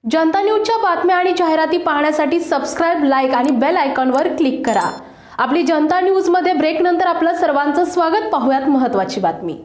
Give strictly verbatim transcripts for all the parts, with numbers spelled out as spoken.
जनता न्यूजच्या बातम्या आणि जाहिराती पाहण्यासाठी सबस्क्राइब, लाईक आणि बेल आयकॉनवर क्लिक करा। आपली जनता न्यूज मध्ये ब्रेक नंतर आपलं सर्वांचं स्वागत। पाहूयात महत्त्वाची बातमी।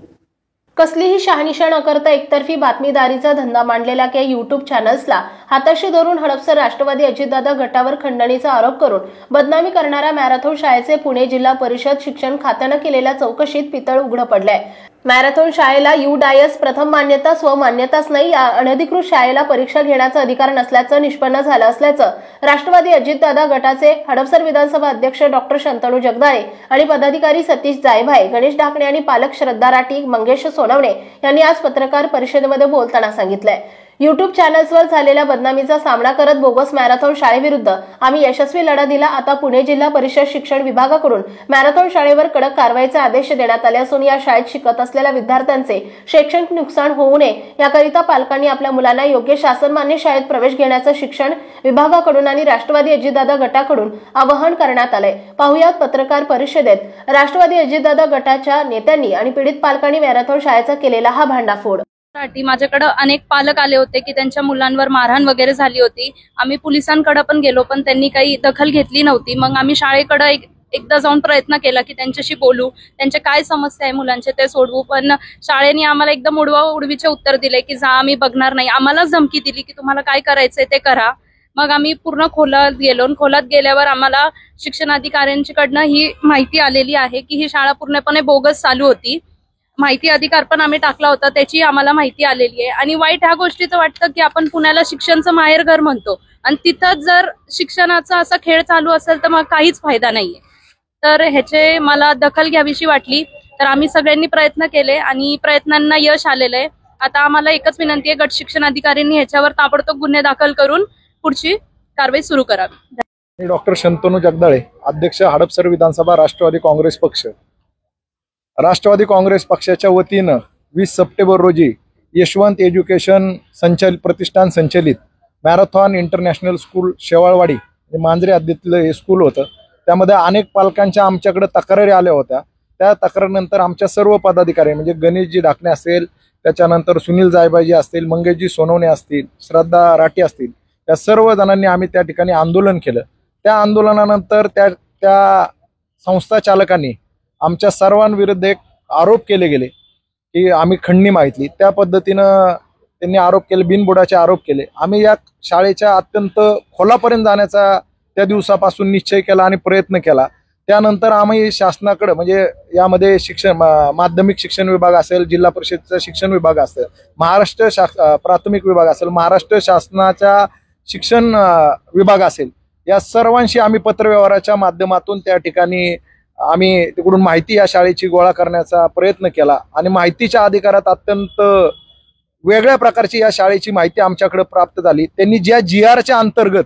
कसलीही शहानिशा न करता एकतर्फी बातमीदारीचा धंदा मांडलेल्या के यूट्यूब चॅनल्सला हाताशी धरून हडपसर राष्ट्रवादी अजितदादा गटावर खंडणीचा आरोप करून बदनामी करणाऱ्या मॅरेथॉन शाळेचे पुणे जिल्हा परिषद शिक्षण खात्याने केलेल्या चौकशीत पितळ उघड पडले। मॅरेथॉन शाळेला यू डायस प्रथम मान्यता स्वमान्यताच नाही, या अनधिकृत शाळेला परीक्षा घेण्याचा अधिकार नसल्याचं निष्पन्न झालं असल्याचं राष्ट्रवादी अजितदादा गटाचे हडपसर विधानसभा अध्यक्ष डॉक्टर शंतनू जगदाळे आणि पदाधिकारी सतीश जायभाई, गणेश ढाकणे आणि पालक श्रद्धा राठी, मंगेश सोनवणे यांनी आज पत्रकार परिषदेमध्ये बोलताना सांगितलंय। यूट्यूब चॅनल्सवर झालेल्या बदनामीचा सामना करत बोगस मॅरेथॉन शाळेविरुद्ध आम्ही यशस्वी लढा दिला। आता पुणे जिल्हा परिषद शिक्षण विभागाकडून मॅरेथॉन शाळेवर कडक कारवाईचे आदेश देण्यात आले असून या शाळेत शिकत असलेल्या विद्यार्थ्यांचे शैक्षणिक नुकसान होऊ नये याकरिता पालकांनी आपल्या मुलांना योग्य शासनमान्य शाळेत प्रवेश घेण्याचं शिक्षण विभागाकडून आणि राष्ट्रवादी अजितदादा गटाकडून आवाहन करण्यात आलंय। पाहुयात पत्रकार परिषदेत राष्ट्रवादी अजितदादा गटाच्या नेत्यांनी आणि पीडित पालकांनी मॅरेथॉन शाळेचा केलेला हा भांडाफोड। माझ्याकडे अनेक पालक आले होते की त्यांच्या मुलांवर मारहाण वगैरे झाली होती। आम्ही पोलिसांकडे पण गेलो पण त्यांनी काही दखल घेतली नव्हती। मग आम्ही शाळेकडे एक एकदा जाऊन प्रयत्न केला की त्यांच्याशी बोलू, त्यांचे काय समस्या आहे मुलांचे ते सोडवू, पण शाळेने आम्हाला एकदम उडवा उडवीचे उत्तर दिले की जा आम्ही बघणार नाही। आम्हालाच धमकी दिली की तुम्हाला काय करायचंय ते करा। मग आम्ही पूर्ण खोलात गेलो। खोलात गेल्यावर आम्हाला शिक्षणाधिकाऱ्यांकडनं ही माहिती आलेली आहे की ही शाळा पूर्णपणे बोगस चालू होती। माहिती अधिकार पण आम्ही टाकला होता, त्याची आम्हाला माहिती आलेली आहे। आणि वाईट ह्या गोष्टीचं वाटतं की आपण पुण्याला शिक्षणचं माहेरघर म्हणतो आणि तिथं जर शिक्षणाचा असा खेळ चालू असेल तर मग काहीच फायदा नाहीये। तर ह्याचे मला दखल घ्यावीशी वाटली तर आम्ही सगळ्यांनी प्रयत्न केले आणि प्रयत्नांना यश आलेलं आहे। आता आम्हाला एकच विनंती आहे, गट शिक्षण अधिकाऱ्यांनी ह्याच्यावर ताबडतोब गुन्हे दाखल करून पुढची कारवाई सुरू करावी। डॉक्टर शंतनू जगदाळे, अध्यक्ष हडपसर विधानसभा राष्ट्रवादी काँग्रेस पक्ष। राष्ट्रवादी काँग्रेस पक्षाच्या वतीनं वीस सप्टेंबर रोजी यशवंत एज्युकेशन संचालित प्रतिष्ठान संचलित marathon international school Shewalwadi Manjare हद्दीतलं हे स्कूल होतं। त्यामध्ये अनेक पालकांच्या आमच्याकडे तक्रारी आल्या होत्या। त्या तक्रारीनंतर आमच्या सर्व पदाधिकारी म्हणजे गणेशजी ढाकणे असेल, त्याच्यानंतर सुनील जायबाजी असतील, मंगेशजी सोनवणे असतील, श्रद्धा राठी असतील, या सर्व जणांनी आम्ही त्या ठिकाणी आंदोलन केलं। त्या आंदोलनानंतर त्या त्या संस्था चालकांनी आमच्या सर्वांविरुद्ध एक आरोप केले गेले की आम्ही खंडणी मागितली। त्या पद्धतीनं त्यांनी आरोप केले, बिनबुडाचे आरोप केले। आम्ही या शाळेच्या अत्यंत खोलापर्यंत जाण्याचा त्या दिवसापासून निश्चय केला आणि प्रयत्न केला। त्यानंतर आम्ही शासनाकडे म्हणजे यामध्ये शिक्षण माध्यमिक शिक्षण विभाग असेल, जिल्हा परिषदचा शिक्षण विभाग असेल, महाराष्ट्र शास प्राथमिक विभाग असेल, महाराष्ट्र शासनाच्या शिक्षण विभाग असेल, या सर्वांशी आम्ही पत्रव्यवहाराच्या माध्यमातून त्या ठिकाणी आम्ही तिकडून माहिती या शाळेची गोळा करण्याचा प्रयत्न केला आणि माहितीच्या अधिकारात अत्यंत वेगळ्या प्रकारची या शाळेची माहिती आमच्याकडे प्राप्त झाली। त्यांनी ज्या जी आरच्या अंतर्गत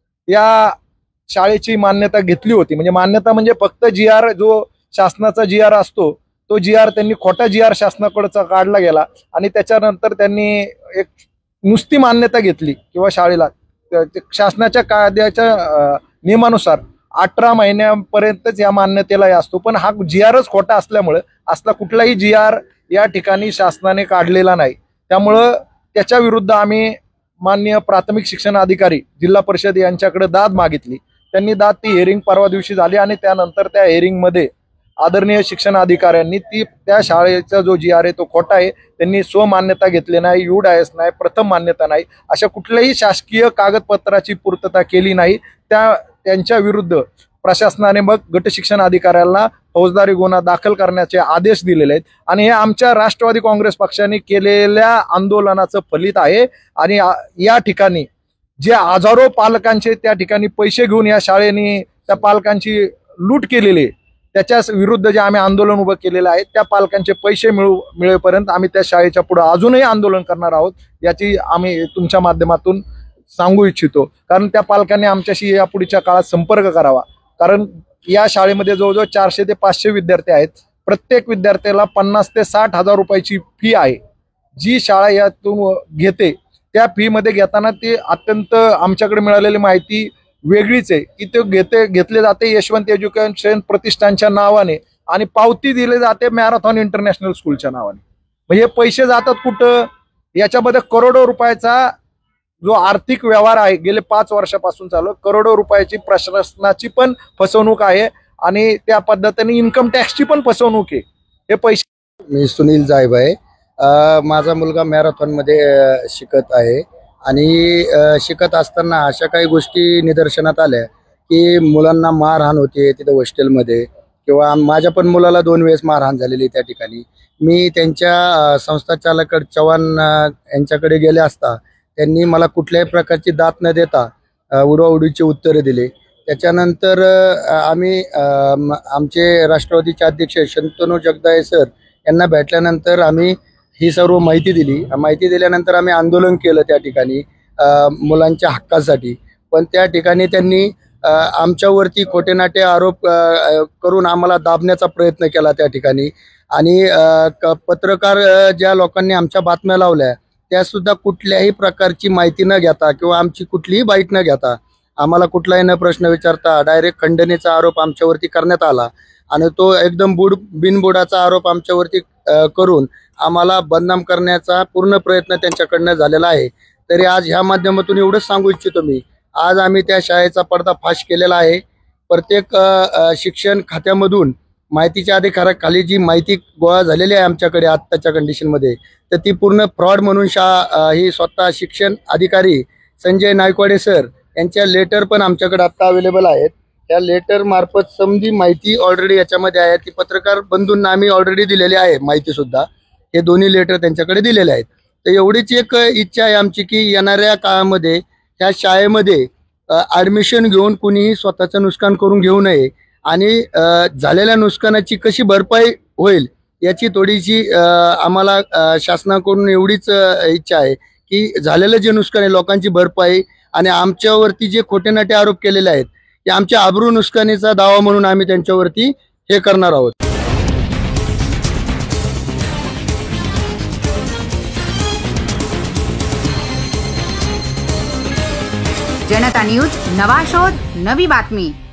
या शाळेची मान्यता घेतली होती, म्हणजे मान्यता म्हणजे फक्त जी आर जो शासनाचा जी आर असतो तो जी आर त्यांनी खोटा जी आर शासनाकडचा काढला गेला आणि त्याच्यानंतर त्यांनी एक नुसती मान्यता घेतली किंवा शाळेला शासनाच्या कायद्याच्या नियमानुसार अठरा महिन्यापर्यंतच या मान्यतेला असतो, पण हा जी आरच खोटा असल्यामुळे असला कुठलाही जी आर या ठिकाणी शासनाने काढलेला नाही। त्यामुळं त्याच्या विरुद्ध आम्ही माननीय प्राथमिक शिक्षण अधिकारी जिल्हा परिषद यांच्याकडे दाद मागितली। त्यांनी दाद ती हेअरिंग परवा दिवशी झाली आणि त्यानंतर त्या हेअरिंग मध्ये आदरणीय शिक्षण अधिकाऱ्यांनी ती त्या शाळेचा जो जी आर आहे तो खोटा आहे, त्यांनी स्वमान्यता घेतली नाही, यू डायस नाही, प्रथम मान्यता नाही, अशा कुठल्याही शासकीय कागदपत्राची पूर्तता केली नाही। त्या त्यांच्या विरुद्ध प्रशासनाने मग गट शिक्षण अधिकाऱ्यांना फौजदारी गुन्हा दाखल करण्याचे आदेश दिलेले आहेत आणि हे आमच्या राष्ट्रवादी काँग्रेस पक्षाने केलेल्या आंदोलनाचं फलित आहे। आणि या ठिकाणी जे हजारो पालकांचे त्या ठिकाणी पैसे घेऊन या शाळेने त्या पालकांची लूट केलेली, त्याच्या विरुद्ध जे आम्ही आंदोलन उभं केलेलं आहे, त्या पालकांचे पैसे मिळू मिळेपर्यंत आम्ही त्या शाळेच्या पुढे अजूनही आंदोलन करणार आहोत, याची आम्ही तुमच्या माध्यमातून सांगू इच्छितो। कारण त्या पालकांनी आमच्याशी या पुढच्या काळात संपर्क करावा, कारण या शाळेमध्ये जवळजवळ चारशे ते पाचशे विद्यार्थी आहेत। प्रत्येक विद्यार्थ्याला पन्नास ते साठ हजार रुपयाची फी आहे जी शाळा यातून घेते। त्या फी मध्ये घेताना ती अत्यंत आमच्याकडे मिळालेली माहिती वेगळीच आहे की ते घेते घेतले जाते यशवंत एज्युकेशन प्रतिष्ठानच्या नावाने आणि पावती दिली जाते मॅरेथॉन इंटरनॅशनल स्कूलच्या नावाने। म्हणजे पैसे जातात कुठं, याच्यामध्ये करोडो रुपयाचा जो आर्थिक व्यवहार आहे गेले पाच वर्षापासून चालू, करोडो रुपयाची प्रशासनाची पण फसवणूक आहे आणि त्या पद्धतीने इन्कम टॅक्सची पण फसवणूक आहे. हे पैसे. मी सुनील जायब आहे. माझा मुलगा मॅरेथॉनमध्ये शिकत आहे आणि शिकत असताना अशा काही गोष्टी निदर्शनात आल्या की मुलांना मारहाण होते तिथं हॉस्टेलमध्ये, किंवा माझ्या पण मुलाला दोन वेळेस मारहाण झालेली त्या ठिकाणी. मी त्यांच्या संस्था चालक चव्हाण यांच्याकडे गेले असता त्यांनी मला कुठल्याही प्रकारची दात न देता उडवाउडीची उत्तरे दिली. त्याच्यानंतर आम्ही आमचे राष्ट्रवादीचे अध्यक्ष शंतनू जगदाळे सर यांना भेटल्यानंतर आम्ही ही सर्व माहिती दिली. माहिती दिल्यानंतर आम्ही आंदोलन केलं त्या ठिकाणी मुलांच्या हक्कासाठी. पण त्या ठिकाणी त्यांनी आमच्यावरती खोटेनाटे आरोप करून आम्हाला दाबण्याचा प्रयत्न केला त्या ठिकाणी. आणि पत्रकार ज्या लोकांनी आमच्या बातम्या लावल्या त्यासुद्धा कुठल्याही प्रकारची माहिती न घेता किंवा आमची कुठलीही बाईट न घेता, आम्हाला कुठलाही न प्रश्न विचारता डायरेक्ट खंडणीचा आरोप आमच्यावरती करण्यात आला. आणि तो एकदम बुड बिनबुडाचा आरोप आमच्यावरती करून आम्हाला बदनाम करण्याचा पूर्ण प्रयत्न त्यांच्याकडनं झालेला आहे. तरी आज ह्या माध्यमातून एवढंच सांगू इच्छितो मी, आज आम्ही त्या शाळेचा पर्दाफाश केलेला आहे. प्रत्येक शिक्षण खात्यामधून माहितीच्या अधिकाराखाली जी माहिती गोळा झालेली आहे आमच्याकडे आत्ताच्या कंडिशनमध्ये, तर ती पूर्ण फ्रॉड म्हणून शाळा ही स्वतः शिक्षण अधिकारी संजय नायकवाडे सर यांच्या लेटर पण आमच्याकडे आत्ता अवेलेबल आहेत. त्या लेटर मार्फत समधी माहिती ऑलरेडी याच्यामध्ये आहे. ती पत्रकार बंधूंना आम्ही ऑलरेडी दिलेली आहे माहिती सुद्धा. हे दोन्ही लेटर त्यांच्याकडे दिलेले आहेत. तर एवढीच एक इच्छा आहे आमची की येणाऱ्या काळामध्ये ह्या शाळेमध्ये ॲडमिशन घेऊन कुणीही स्वतःचं नुकसान करून घेऊ नये आणि झालेल्या नुकसानाची कशी भरपाई होईल याची थोडीशी आम्हाला शासनाकडून एवढीच इच्छा आहे की झालेलं जे नुकसान आहे लोकांची भरपाई आणि आमच्यावरती जे खोटेनाटे आरोप केलेले आहेत ते आमच्या आबरू नुकसानीचा दावा म्हणून आम्ही त्यांच्यावरती हे करणार आहोत. जनता न्यूज, नवा शोध, नवी बातमी.